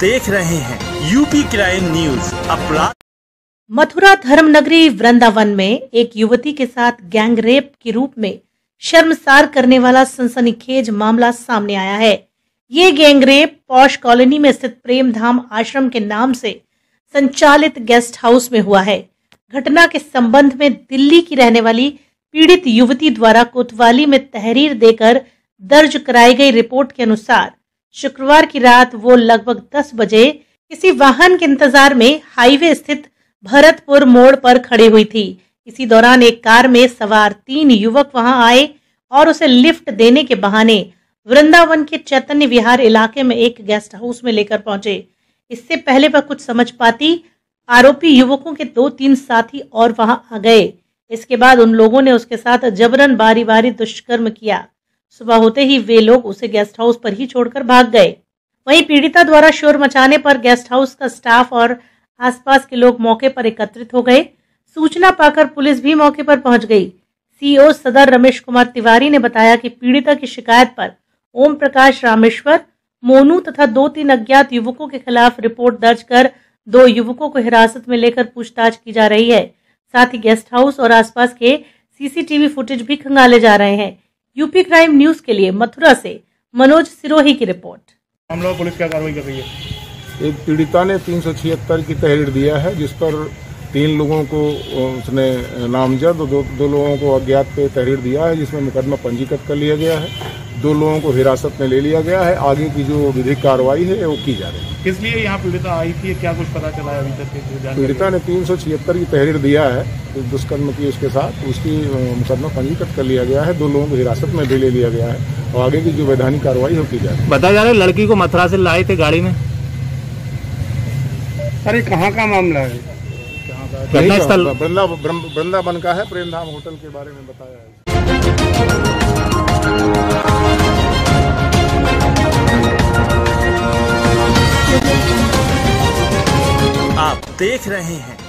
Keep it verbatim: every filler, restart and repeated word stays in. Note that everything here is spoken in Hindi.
देख रहे हैं यूपी क्राइम न्यूज। अपराध मथुरा धर्मनगरी वृंदावन में एक युवती के साथ गैंग रेप के रूप में शर्मसार करने वाला सनसनीखेज मामला सामने आया है। ये गैंग रेप पॉश कॉलोनी में स्थित प्रेम धाम आश्रम के नाम से संचालित गेस्ट हाउस में हुआ है। घटना के संबंध में दिल्ली की रहने वाली पीड़ित युवती द्वारा कोतवाली में तहरीर देकर दर्ज कराई गई रिपोर्ट के अनुसार शुक्रवार की रात वो लगभग दस बजे किसी वाहन के इंतजार में हाईवे स्थित भरतपुर मोड़ पर खड़ी हुई थी। इसी दौरान एक कार में सवार तीन युवक वहां आए और उसे लिफ्ट देने के बहाने वृंदावन के चैतन्य विहार इलाके में एक गेस्ट हाउस में लेकर पहुंचे। इससे पहले वह कुछ समझ पाती आरोपी युवकों के दो तीन साथी और वहां आ गए। इसके बाद उन लोगों ने उसके साथ जबरन बारी बारी दुष्कर्म किया। सुबह होते ही वे लोग उसे गेस्ट हाउस पर ही छोड़कर भाग गए। वहीं पीड़िता द्वारा शोर मचाने पर गेस्ट हाउस का स्टाफ और आसपास के लोग मौके पर एकत्रित हो गए। सूचना पाकर पुलिस भी मौके पर पहुंच गई। सीओ सदर रमेश कुमार तिवारी ने बताया कि पीड़िता की शिकायत पर ओम प्रकाश रामेश्वर, मोनू तथा दो तीन अज्ञात युवकों के खिलाफ रिपोर्ट दर्ज कर दो युवकों को हिरासत में लेकर पूछताछ की जा रही है। साथ ही गेस्ट हाउस और आसपास के सीसीटीवी फुटेज भी खंगाले जा रहे हैं। यूपी क्राइम न्यूज के लिए मथुरा से मनोज सिरोही की रिपोर्ट। मामला पुलिस क्या कार्रवाई कर रही है? एक पीड़िता ने तीन सौ छिहत्तर की तहरीर दिया है, जिस पर तीन लोगों को उसने नामजद और दो, दो लोगों को अज्ञात पे तहरीर दिया है, जिसमें मुकदमा पंजीकृत कर लिया गया है। दो लोगों को हिरासत में ले लिया गया है। आगे की जो विधिक कार्रवाई है वो की जा रही है। किस लिए यहाँ पीड़िता आई थी, क्या कुछ पता चला है अभी तक? पीड़िता ने तीन सौ छिहत्तर की तहरीर दिया है, दुष्कर्म की उसके साथ, उसकी मुकदमा पंजीकृत कर लिया गया है। दो लोगों को हिरासत में भी ले लिया गया है और आगे की जो वैधानिक कार्रवाई हो की जा रही है। बताया जा रहा है लड़की को मथुरा से लाए थे गाड़ी में। अरे कहाँ का मामला है? घटना स्थल वृंदावन का है। प्रेम धाम होटल के बारे में बताया है। आप देख रहे हैं